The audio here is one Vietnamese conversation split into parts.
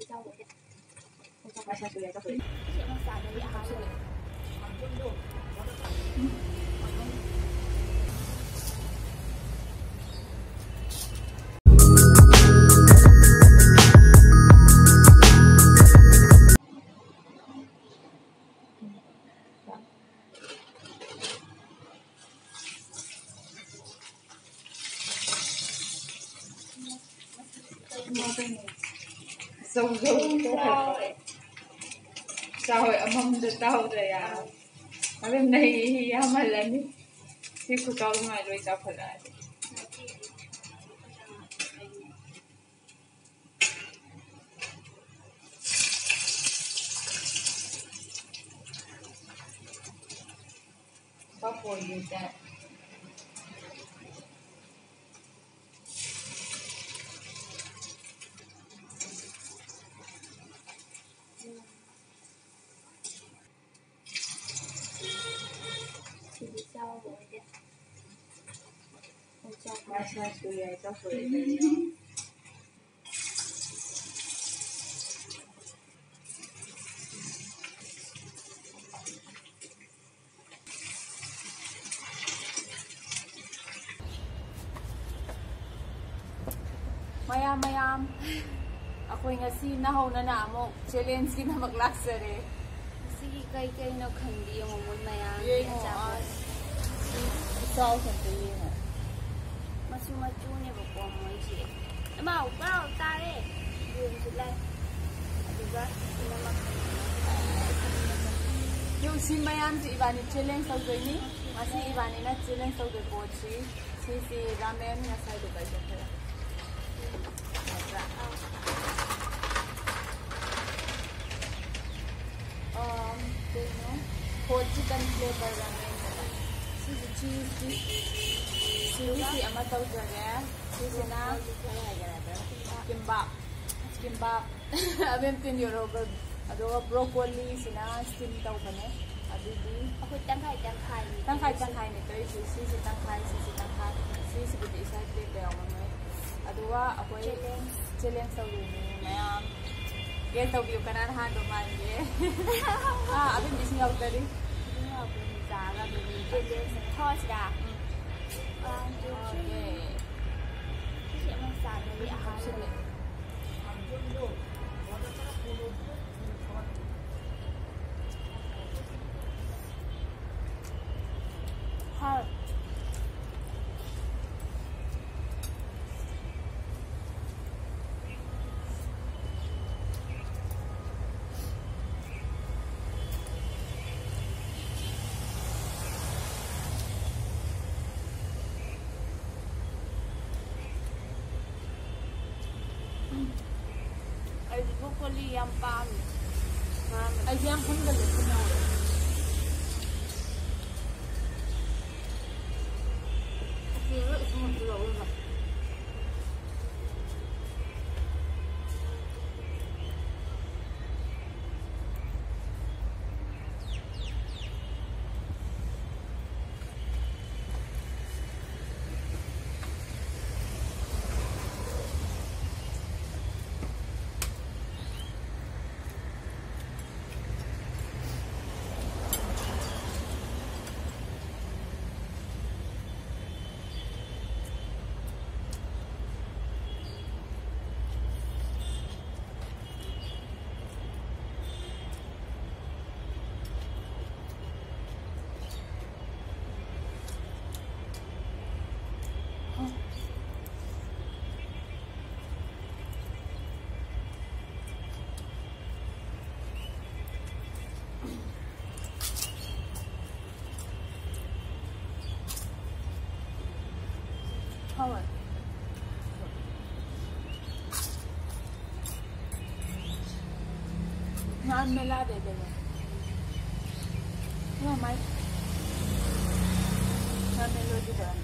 Sao rồi âm được tao rồi à? Ở bên đây mà lên đi. Thì cô tao ngoài rồi tao phải lại. What for you that? Mayam, ako ngasi nahauna na mo challenge kina maglaksare. Sige kay na khandi yung mun mayam. Sao khandi mo? Masu ne ba ko mo ji. Ama upaw tare. Yung sila. Diba? Sinamak. Yung si mayam si ibani challenge sa gani. Masi ibani na challenge sa ko si ramen na sa do ba siya. Whole chicken flavor ramen. Cheese ama tau jare. Cheese na kimbap. Abem tin euro adoga broccoli sina steam tau bane. Adidi ako tangkai ni toy si tangkai. Si budi isa plate ya mama. Aduwa ako challenge sa ni mayam. Get tau biu kanan han do manje. Abem bisi ngau tadi. Giá là mình challenge thôi đã. Okay. Chị mang sàn này bị hao rồi. Hao. Ay broccoli yang pam. Ay yang pun dah lepas ni. Okay, semua tu lah. Power. Naan mela de delo. No mai. Naan melo di dalam.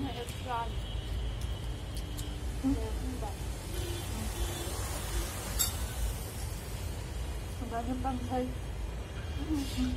ให้เอ็กซ์ตร้า Hãy subscribe cho kênh Ghiền Mì Gõ để không bỏ lỡ những video hấp dẫn.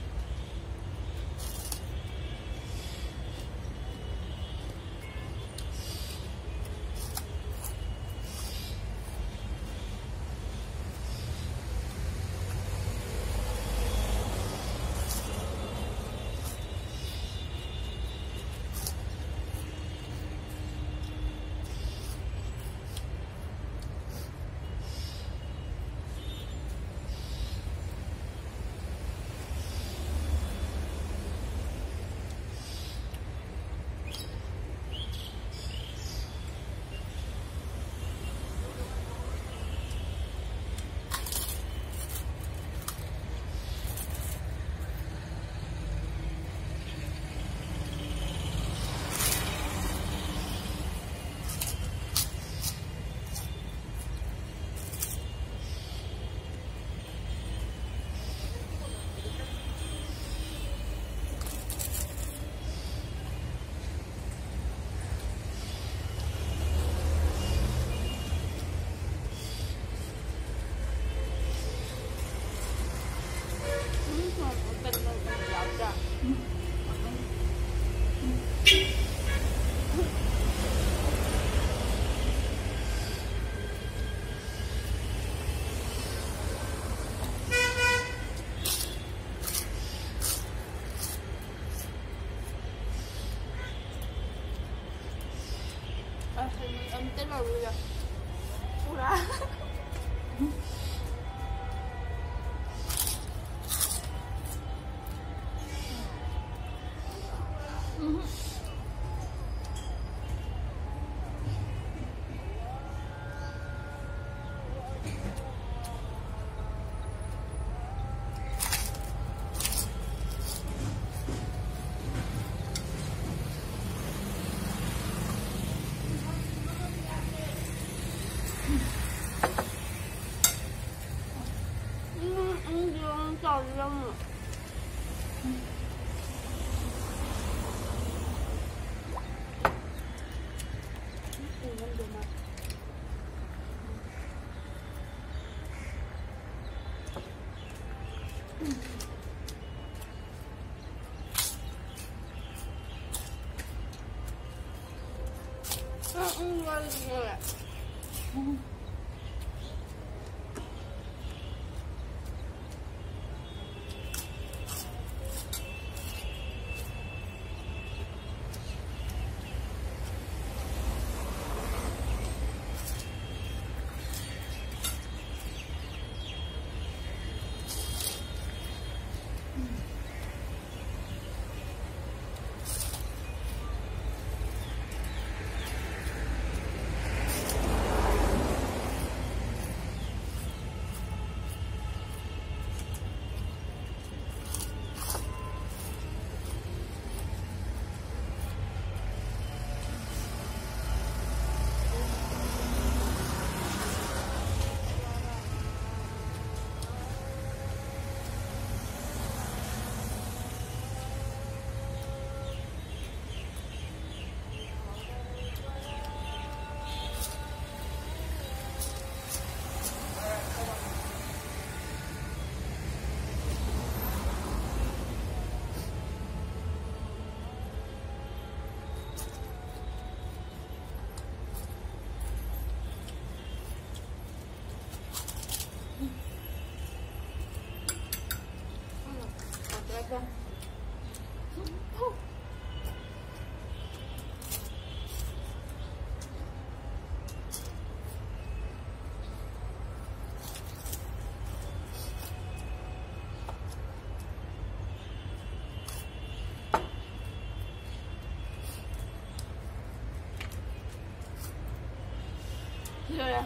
Em tên là gì vậy? Ura. Trời ơi. Rồi.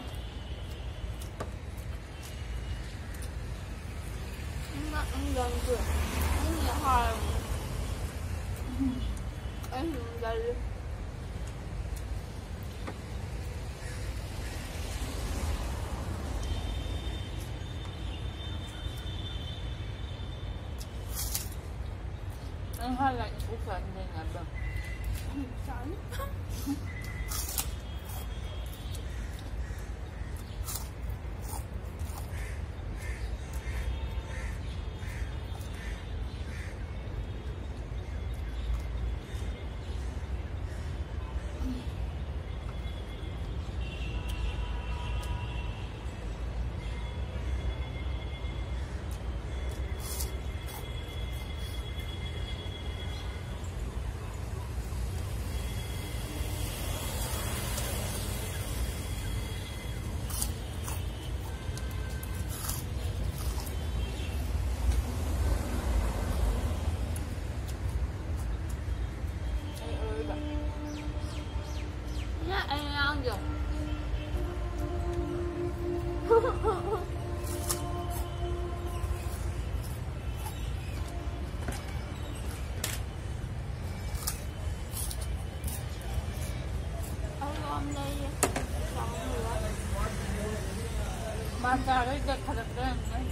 Nó ăn gần rồi. Nhưng mà hồi ăn gần rồi. Ăn hai lạnh cũng phải nên là bằng. Chán. Anh ăn được. Ông đây xong nữa. Mà sao đấy được thật đấy.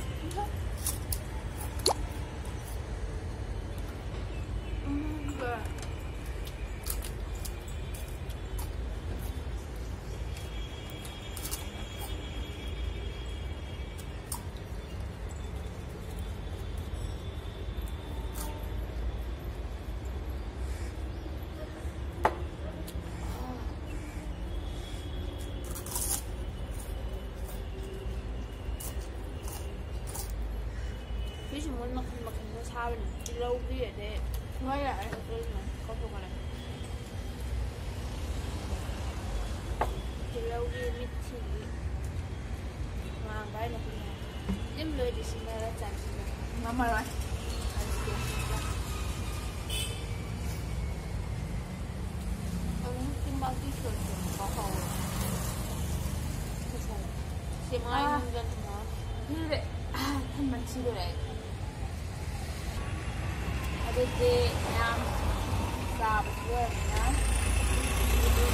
Ví dụ muốn mặc nó sao đi lâu đi ở đây Ngay lại có phục này đi lâu đi mít thì mà cái này em lười đi xin ra chẳng Ngắm mà rồi. ông kim bao tiêu chuẩn có hầu xem ai nhân dân nó Như vậy. Thân mình chi rồi đấy. Ở đây em sao bây giờ nhá.